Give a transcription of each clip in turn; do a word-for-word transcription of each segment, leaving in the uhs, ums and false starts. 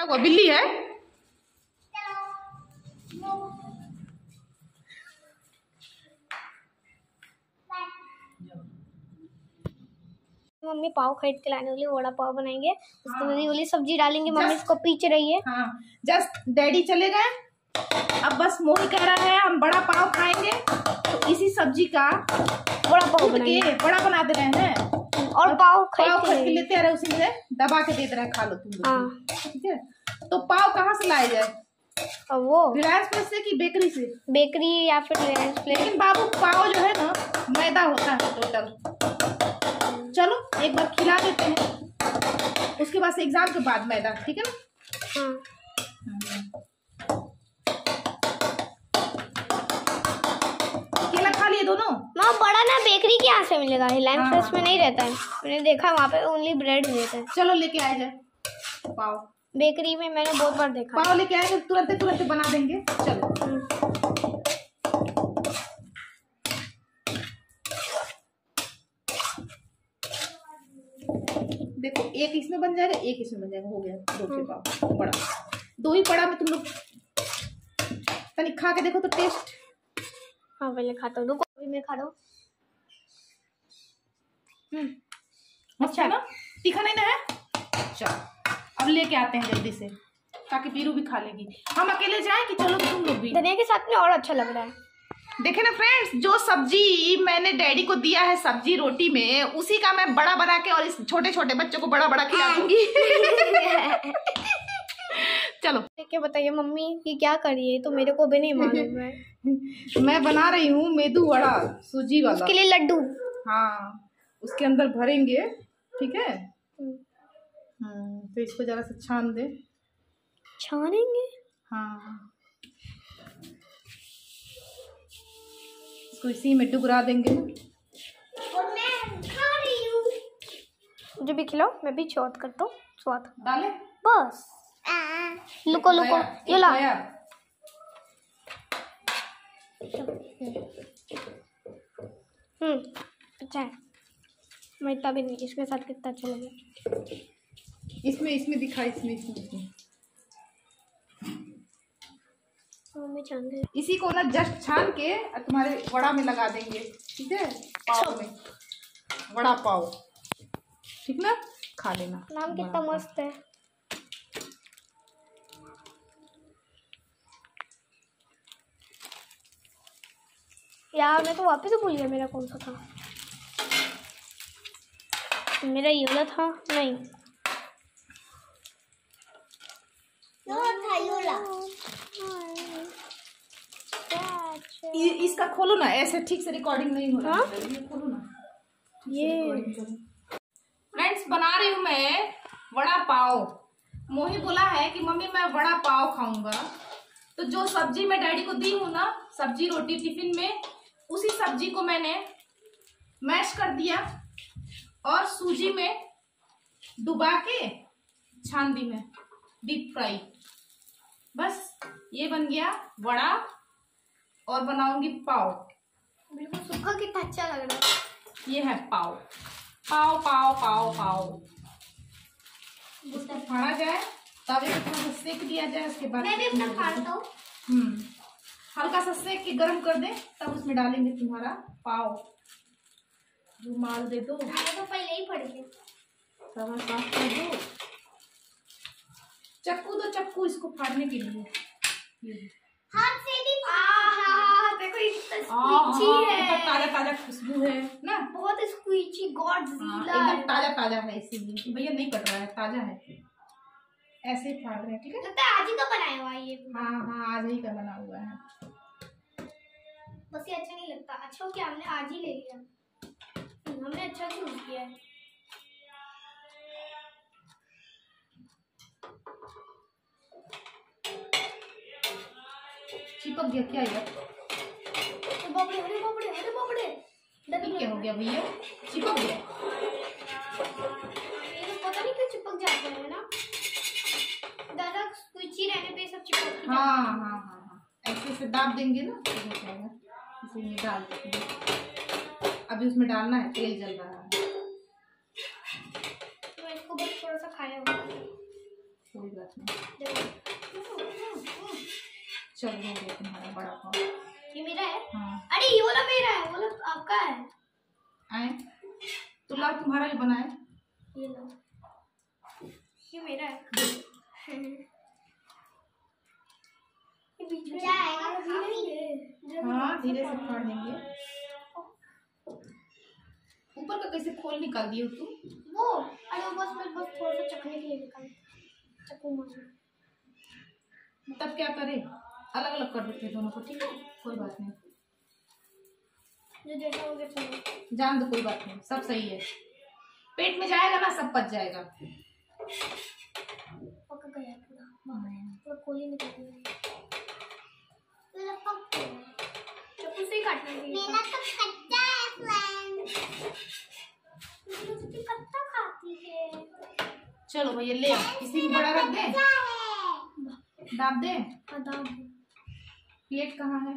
वो बिल्ली है। मम्मी पाव खरीद के लाने वाली, वड़ा पाव बनाएंगे, उसके बाद ये वाली सब्जी डालेंगे। मम्मी इसको पीछ रही है। हाँ, जस्ट डैडी चले गए, अब बस मोही कह रहा है हम बड़ा पाव खाएंगे, तो इसी सब्जी का बड़ा पाव बनाएंगे, बड़ा बना दे रहे हैं और पाव खरीद के लेते आ रहे, उसी में दबा के दे रहे हैं, खा लो तुम लोग। ठीक है, तो पाव कहाँ से लाए जाए? वो रिलायंस प्लेस से कि बेकरी से? बेकरी या फिर रिलायंस प्लेस। लेकिन बाबू पाव जो है ना मैदा होता है टोटल। चलो एक बार खिला देते हैं, उसके बाद से एग्जाम के बाद मैदा, ठीक है ना? हाँ। केला खा लिए दोनों? माँ बड़ा ना बेकरी के यहाँ से मिलेगा, रिलायंस प्लेस में नहीं रहता है, मैंने देखा वहाँ पे ओनली ब्रेड देते हैं। चलो लेके आए जाए पाव, बेकरी में मैंने बहुत बार देखा। पाव लेके आए तुरंत तुरंत बना देंगे। चलो देखो, एक इसमें बन जाएगा, एक इसमें बन जाएगा, हो गया दो के पाव। बड़ा दो ही पड़ा में तुम लोग तनी खा के देखो तो टेस्ट। हाँ पहले खाता हूँ, रुको अभी मैं खा रहा हूँ। हम्म अच्छा ना, तीखा नहीं ना है? चलो अब लेके आते हैं जल्दी से, ताकि पीरू भी खा लेगी। हम अकेले जाएं कि चलो तुम लोग भी? धनिया के साथ में और अच्छा लग रहा है। देखे ना फ्रेंड्स, जो सब्जी मैंने डैडी को दिया है सब्जी रोटी में, उसी का मैं बड़ा बना के और इस छोटे छोटे बच्चों को बड़ा बड़ा खिला दूंगी। चलो क्या बताइए मम्मी कि क्या करिए, तो मेरे को भी नहीं मालूम है। मैं बना रही हूँ मेदू वड़ा, सूजी वाला। उसके लिए लड्डू, हाँ उसके अंदर भरेंगे, ठीक है। हम्म तो इसको जरा सा छान दे। छानेंगे? हाँ, इसको इसी में डुबरा देंगे ना। और मैं खा रही हूँ। मुझे भी खिलाओ, मैं भी चौथ करता हूँ। स्वाद डाले बस। लुको लुको ये ला। हम्म अच्छा है, मैं इतना भी नहीं, इसके साथ कितना अच्छा लगे। इसमें इसमें दिखा, इसमें इसमें, इसमें। इसी को ना जस्ट छान के तुम्हारे वड़ा में लगा देंगे, ठीक है, पाव में, वड़ा पाव, ठीक ना? खा लेना। नाम कितना मस्त है। यार मैं तो वापस ही भूल गया मेरा कौन सा था। मेरा ये वाला था, नहीं इ, इसका खोलो ना, ऐसे ठीक से रिकॉर्डिंग नहीं हो रहा है। ये खोलो ना, ये फ्रेंड्स बना रही हूँ मैं वड़ा पाव। मोही बोला है कि मम्मी मैं वड़ा पाव खाऊंगा, तो जो सब्जी मैं डैडी को दी हूँ ना, सब्जी रोटी टिफिन में, उसी सब्जी को मैंने मैश कर दिया और सूजी में डुबा के छान दी मैं, डीप फ्राई। बस ये बन गया वड़ा, और बनाऊंगी पाव। बिल्कुल सूखा कितना अच्छा लग रहा है। ये है पाव, पाव पाव पाव पाव। इसको फाड़ा जाए, तवे को थोड़ा सेक दिया जाए, उसके बाद मैं भी अपना फाड़ता हूँ। हम्म हल्का सा सेक के गरम कर दे, तब उसमें डालेंगे तुम्हारा पाव। रुमाल दे दो, तो पहले ही फट गया। तवा साफ कर दो, चक्कू दो, चक्कू इसको फाड़ने के लिए। हाथ से भी आहा, देखो इतना स्क्वीची है, ताजा ताजा खुशबू है ना, बहुत स्क्वीची, गॉडजिला एकदम ताजा ताजा है, इसीलिए भैया नहीं कट रहा है, ताजा है, ऐसे ही फाड़ रहे हैं, ठीक है। लगता है आज ही तो बनाया हुआ है ये। हाँ हाँ आज ही का बना हुआ है। बस ये अच्छा नहीं लगता। अच्छा क्या हमने आज ही ले लिया, हमने अच्छा यूज किया है। चिपक गया क्या यार? बाबड़े अरे बाबड़े अरे बाबड़े, ये क्या हो गया भैया? चिपक गया। ये तो पता नहीं क्यों चिपक जाते हैं ना, दादा स्क्वीची रहने पे सब चिपक। हाँ हाँ हाँ हाँ, ऐसे से दाब देंगे ना, तो हो जाएगा। इसी में डाल देंगे, अभी उसमें डालना है, तेल जल रहा है। तो इसको बस थोड़ा सा खाया होगा। कोई बात बात नहीं। चलो हो गया तुम्हारा बड़ा पाव। ये मेरा है? हाँ। अरे ये वाला मेरा है, वो वाला आपका है। आए तो लाओ, तुम्हारा ही बनाए। ये लो, ये मेरा है। ये बीच में आएगा, हाँ धीरे से फाड़ देंगे। ऊपर का कैसे खोल निकाल दिए तुम? वो अरे बस मैं बस थोड़ा सा चखने के लिए निकाल चखूं मुझे। तब क्या करे, अलग अलग कर देते दोनों को, ठीक है कोई बात नहीं। जो जैसा हो गया चलो जान दो, कोई बात नहीं, सब सही है। पेट में जाएगा ना सब पच जाएगा। पक गया पूरा, पूरा कोली निकल गया। मेरा पक गया, चाकू से ही काटना है। मेरा तो कच्चा है फ्रेंड, मुझे कच्चा खाती है। चलो भैया ले आओ, किसी भी बड़ा रख दे, दाब दे। दाब। प्लेट कहाँ है?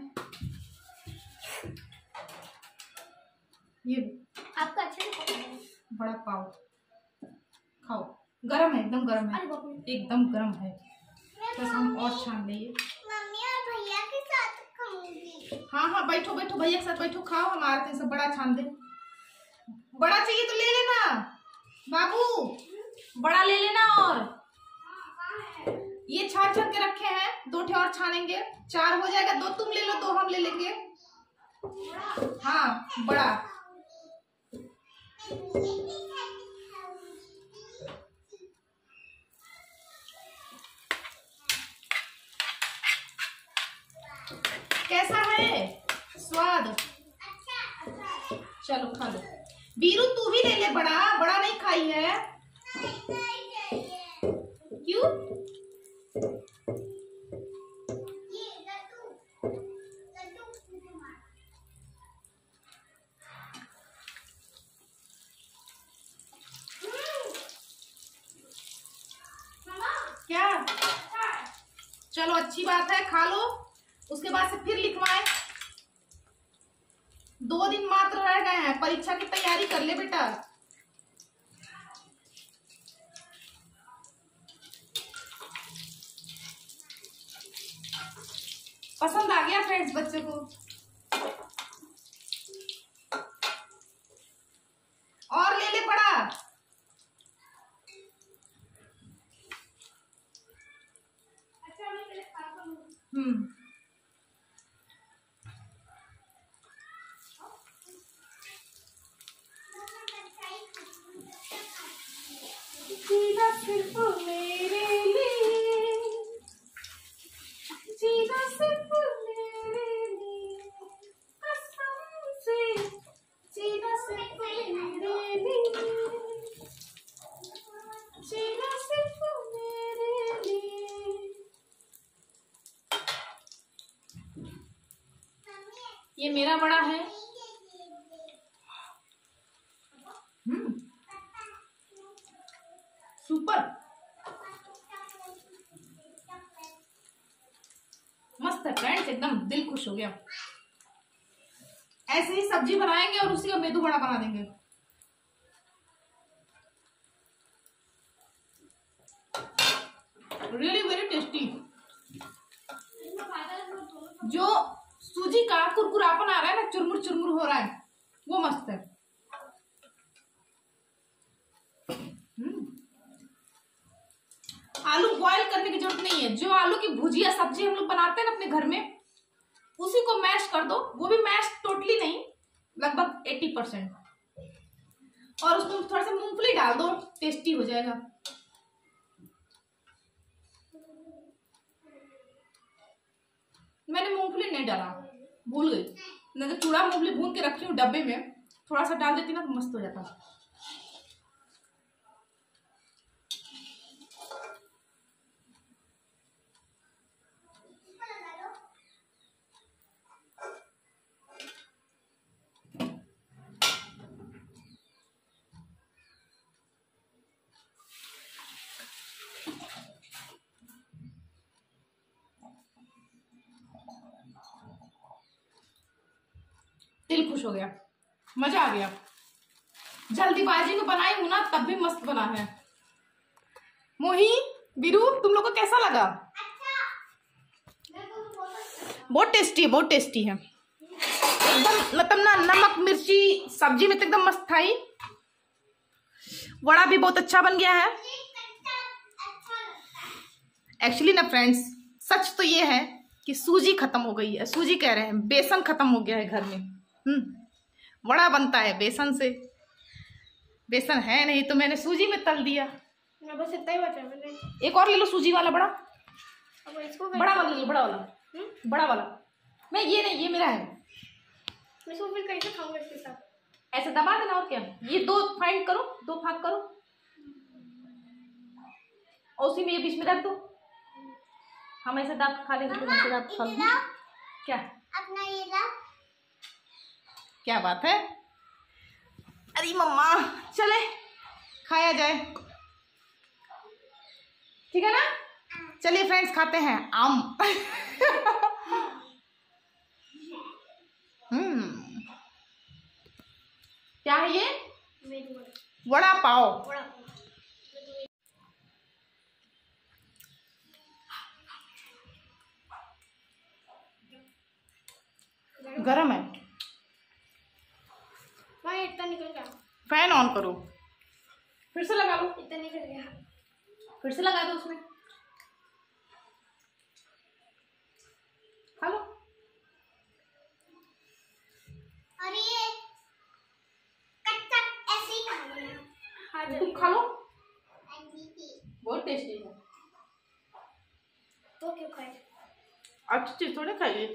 ये आपका अच्छे से पका है। बड़ा पाव खाओ, गरम है एकदम, गरम है एकदम गरम है। बस हम और छान लेंगे। मम्मी और भैया के साथ खाऊंगी। हाँ हाँ बैठो बैठो, भैया के साथ बैठो, खाओ। हम आ रहे थे, सब बड़ा छान दे। बड़ा चाहिए तो ले लेना बाबू, बड़ा ले लेना। और ये छान छान के रखे हैं, दो ठे और छानेंगे, चार हो जाएगा। दो तुम ले लो, दो हम ले लेंगे। हाँ बड़ा। कैसा है स्वाद? अच्छा। चलो खा लो। बीरू तू भी ले ले बड़ा, बड़ा नहीं खाई है? क्यों? क्या? चलो अच्छी बात है, खा लो। उसके बाद से फिर लिखवाए। दो दिन मात्र रह गए हैं, परीक्षा की तैयारी कर ले बेटा। पसंद आ गया फ्रेंड्स बच्चे को? और ले ले बड़ा। हम्म जीना सिर्फ मेरे लिए, जीना सिर्फ मेरे लिए, कसम से जीना सिर्फ मेरे लिए, जीना सिर्फ मेरे लिए। ये मेरा बड़ा है। हम्म सुपर मस्त है फ्रेंड्स, एकदम दिल खुश हो गया। ऐसे ही सब्जी बनाएंगे और उसी का मेदू बड़ा बना देंगे। Really very tasty. जो सूजी का कुरकुरापन आ रहा है ना, चुरमुर चुरमुर हो रहा है, वो मस्त है। आलू बॉईल करने की जरूरत नहीं है। जो आलू की भुजिया सब्जी हम लोग बनाते हैं ना अपने घर में, उसी को मैश कर दो। वो भी मैश टोटली नहीं, लगभग अस्सी परसेंट। और उसमें थोड़ा सा मूंगफली डाल दो, टेस्टी हो जाएगा। मैंने मूंगफली नहीं डाला, भूल गई। नहीं तो चूड़ा मूंगफली भून के रखी हूँ डब्बे में, थोड़ा सा डाल देती ना तो मस्त हो जाता। दिल खुश हो गया, मजा आ गया। जल्दीबाजी में बनाई हूं ना, तब भी मस्त बना है। मोही वीरू तुम लोग को कैसा लगा? बहुत टेस्टी है, बहुत टेस्टी है एकदम, मतलब ना नमक मिर्ची सब्जी में तो एकदम मस्त था ही। वड़ा भी बहुत अच्छा बन गया है। एक्चुअली ना फ्रेंड्स, सच तो ये है कि सूजी खत्म हो गई है, सूजी कह रहे हैं बेसन खत्म हो गया है घर में। हम्म वड़ा बनता है बेसन से, बेसन है नहीं तो मैंने सूजी में तल दिया। बस इतना ही बचा मैंने। एक और ले लो सूजी वाला बड़ा। अब इसको बड़ा वाला ले लो, बड़ा वाला। हुँ? बड़ा वाला। मैं ये नहीं, ये मेरा है। मैं इसको फिर कैसे खाऊंगा इसके साथ? ऐसे दबा देना और क्या। ये दो फाइंड करो, दो भाग करो और उसी में ये बीच में रख दो। हम ऐसे दाब खा लेंगे, तुम ऐसे दाब खा लो। क्या अपना ये ला। क्या बात है? अरे मम्मा चले खाया जाए, ठीक है ना? चलिए फ्रेंड्स खाते हैं आम। हम्म क्या है ये? वड़ा पाव। गरम है। भाई इतना निकल गया। फैन ऑन करो, फिर से लगा लो। इतना निकल गया, फिर से लगा दो उसमें, खा लो। और ये कच्चा ऐसे ही खाना है। हाँ तुम खा लो, बहुत टेस्टी है। तो क्यों खाए? अच्छी चीज थोड़ी खाइए।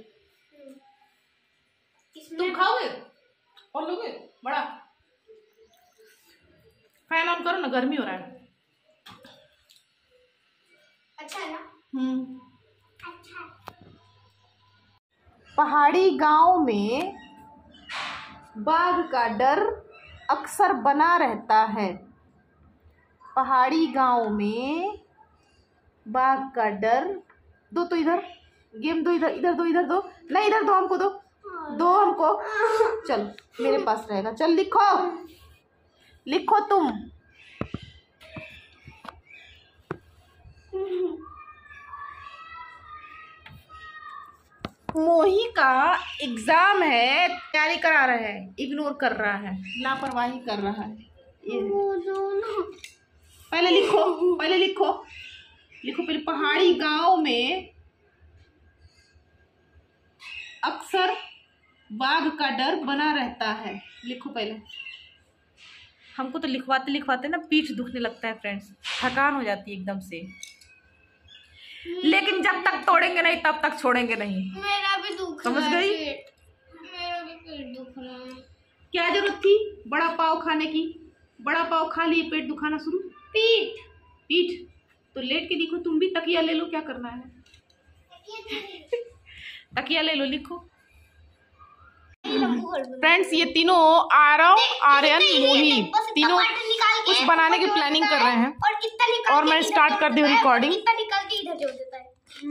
इसमें तुम खाओगे और लोगे बड़ा? फैन ऑन करो ना, गर्मी हो रहा है। अच्छा है ना? हम्म अच्छा। पहाड़ी गांव में बाघ का डर अक्सर बना रहता है। पहाड़ी गांव में बाघ का डर, दो तो इधर, गेम दो इधर, इधर दो, इधर दो, नहीं इधर दो, हमको दो, दो हमको। चल मेरे पास रहेगा, चल लिखो लिखो तुम। मोही का एग्जाम है, तैयारी करा रहा है, इग्नोर कर रहा है, लापरवाही कर रहा है। ये पहले लिखो, पहले लिखो लिखो पहले। पहाड़ी गांव में अक्सर बाघ का डर बना रहता है, लिखो पहले। हमको तो लिखवाते लिखवाते ना पीठ दुखने लगता है फ्रेंड्स, थकान हो जाती है एकदम से। लेकिन जब तक तोड़ेंगे नहीं तब तक छोड़ेंगे नहीं। मेरा भी दुख समझ गई? मेरा भी पेट दुख रहा है। क्या जरूरत थी बड़ा पाव खाने की? बड़ा पाव खा लिए पेट दुखाना शुरू। पीठ पीठ तो लेट के लिखो, तुम भी तकिया ले लो, क्या करना है? तकिया ले लो, लिखो। फ्रेंड्स ये तीनों आरव, आर्यन, मोही तीनों कुछ बनाने की प्लानिंग कर रहे हैं और इतना निकाल और मैं स्टार्ट कर दी हूँ रिकॉर्डिंग। इतना निकाल के इधर जोड़ देता है।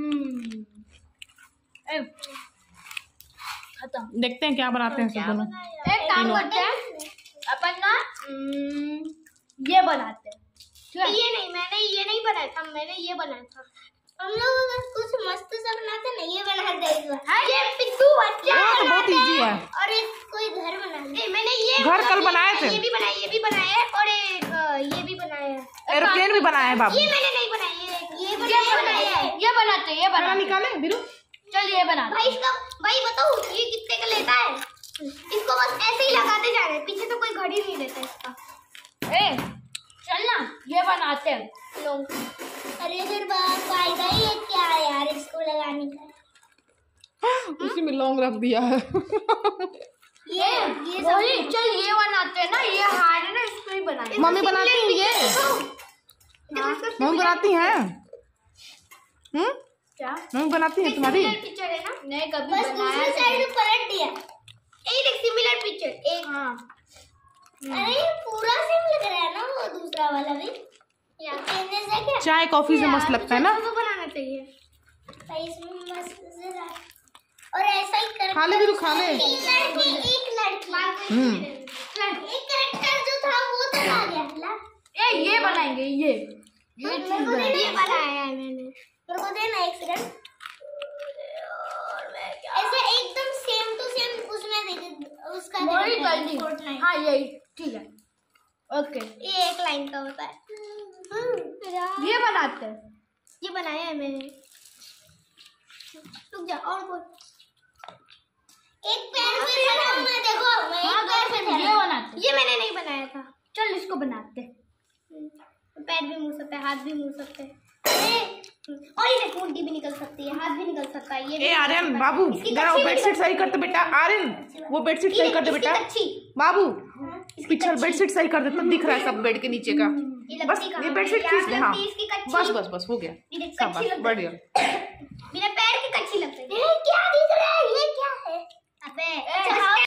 खत्म। देखते हैं क्या बनाते हैं सब दोनों। एक काम करते हैं अपन ना, ये बनाते हैं। ये नहीं, मैंने ये नहीं बनाया था, मैंने ये बनाया था। हम लोग अगर कुछ मस्त सा बनाते ना, ये बनाते हैं। ये पिट्टू बच्चा तो बहुत इजी है। और एक कोई घर बना ले। मैंने ये घर कल बनाए थे। ये भी बनाया, ये भी बनाया है और एक ये भी बनाया है। एरोप्लेन भी बनाया है बाबू। ये मैंने नहीं बनाया, ये ये बनाया है। ये बनाते हैं, ये बना निकाले बीरू। चल ये बना। भाई इसका भाई बताओ ये कितने का लेता है? इसको बस ऐसे ही लगाते जा रहे हैं, पीछे तो कोई घड़ी नहीं देता इसका। ए चल ना ये बनाते हैं लोग। अरे फिर फायदा ही है क्या यार इसको लगाने का? उसी में लौंग रख दिया है। ये ये सब चल ये बनाते हैं ना, ये हार्ड है ना, इसको ही बनाते हैं। मम्मी बनाती हैं ये, मम्मी बनाती हैं। हम्म क्या मम्मी बनाती है तुम्हारी? पिक्चर है ना, नहीं कभी बस दूसरी साइड में पलट दिया। एक देख सिमिलर पिक्चर एक। हाँ अरे ये पूरा सेम लग रहा है ना, वो दूसरा वाला भी। यार कहने से क्या चाय कॉफी से मस्त लगता है ना। तो बनाना चाहिए भाई, इसमें मस्त से और ऐसा ही कर। खा ले बीरू, खा ले। एक लड़की एक लड़की हम्म एक कैरेक्टर जो था वो तो आ गया। ए ये बनाएंगे, ये ये मेरे को देना, ये बनाया है मैंने, मेरे को देना एक सेकंड। ऐसे एकदम सेम टू सेम उसमें दे उसका दे। हाँ यही ठीक है, ओके। ये एक लाइन का होता है। ये बनाते हैं, ये बनाया है मैंने। रुक जा, और बोल। एक पेड़ पे खड़ा हूं मैं, देखो मैं हाँ, एक पेड़ पे खड़ा ये हूं। बनाते हैं। ये मैंने नहीं बनाया था। चल इसको बनाते हैं। पैर भी मुड़ सकते हैं, हाथ भी मुड़ सकते हैं। और ये देखो उल्टी भी निकल सकती है, हाथ भी निकल सकता है। ये भी ए निकल आर्यन सकता है। बाबू इसकी जरा वो कच्ची भी बेडशीट निकल सही करते बेटा। आर्यन वो बेडशीट सही करते इसकी बेटा। कच्ची। बाबू इसकी पिछल कच्ची। बेडशीट सही कर दे, तब दिख रहा है सब बेड के नीचे का। ये बस लगती कहाँ ये है? बेडशीट यहाँ खींच ले। हाँ लगती है इसकी कच्ची। बस बस बस हो गया, ये देख, शाबाश, कच्ची लगती है। बढ़िया। मेरे पैर की कच्ची लगती है। ये क्या दिख रहा है? ये क्या है? अबे